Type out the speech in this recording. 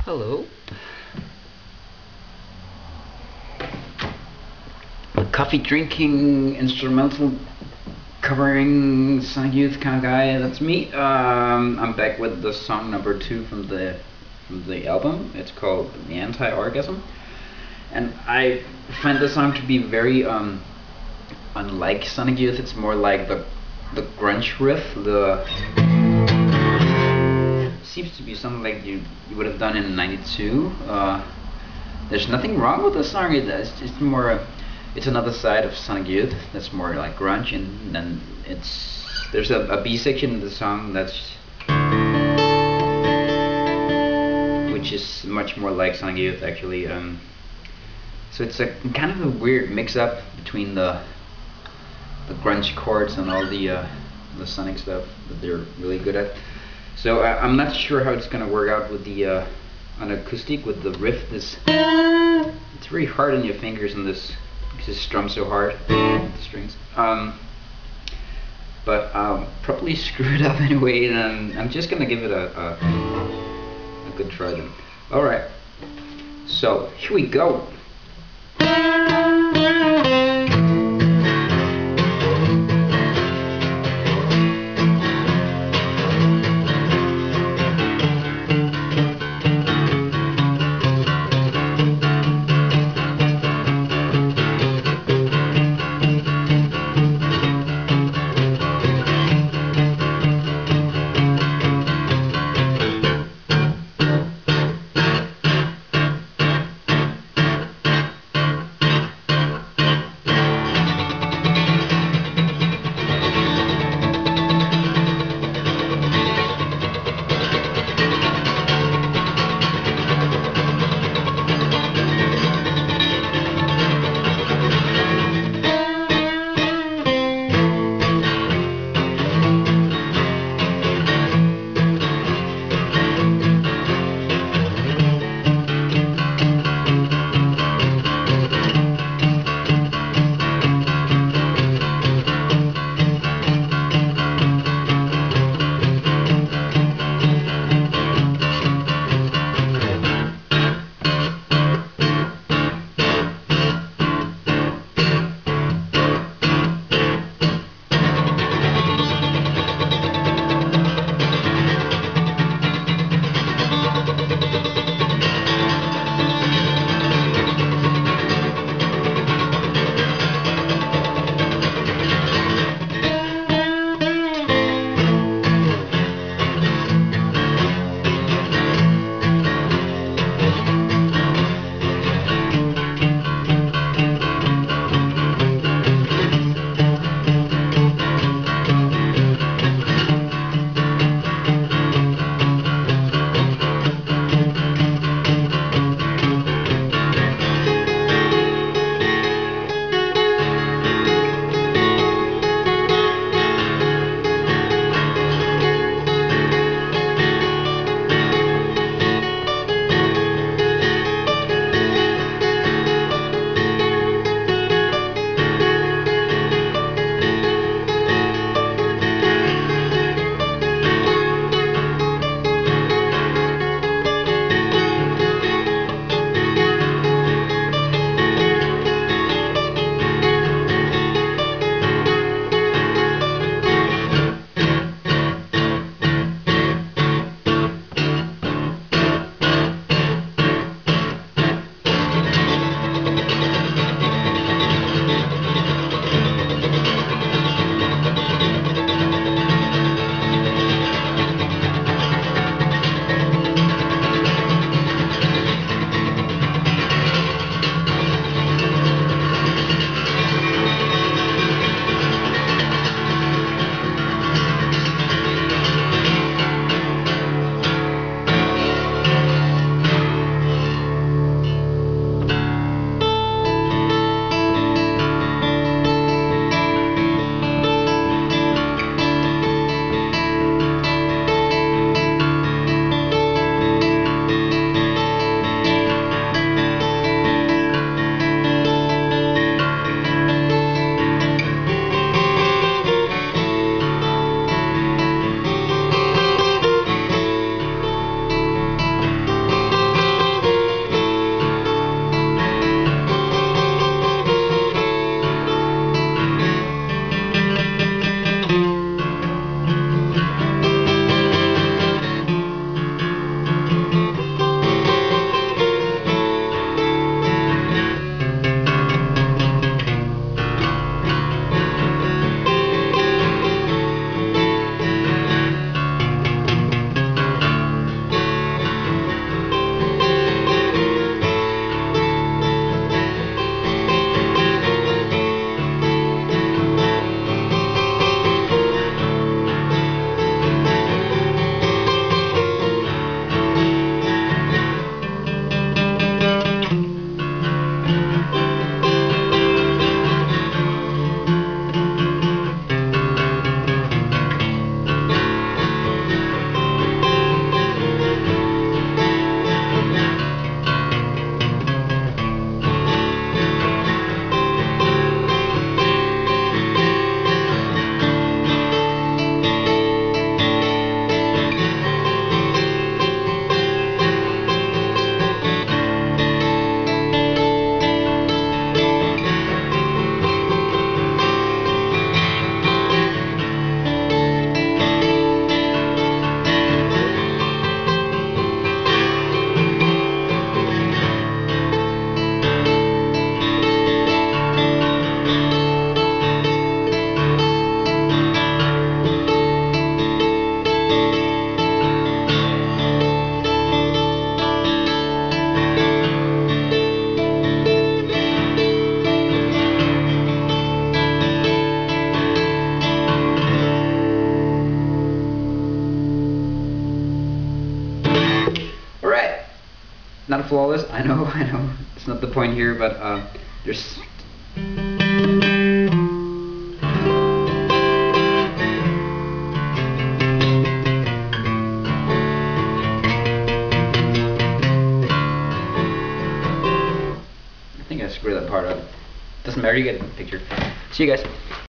Hello. A coffee drinking, instrumental covering Sonic Youth kind of guy. That's me. I'm back with the song number 2 from the album. It's called the Anti-Orgasm, and I find the song to be very unlike Sonic Youth. It's more like the grunge riff. The seems to be something like you would have done in '92. There's nothing wrong with the song. It's just more. It's another side of Sonic Youth that's more like grunge, and then there's a B section of the song which is much more like Sonic Youth actually. So it's a kind of a weird mix-up between the grunge chords and all the Sonic stuff that they're really good at. So I'm not sure how it's gonna work out with the on acoustic with the riff. It's very hard on your fingers on this because it's strummed so hard, the strings. But I'll probably screw it up anyway, and I'm just gonna give it a good try then. All right, so here we go. not flawless. I know, I know. It's not the point here, but there's. I think I screwed that part up. Doesn't matter. You get the picture. See you guys.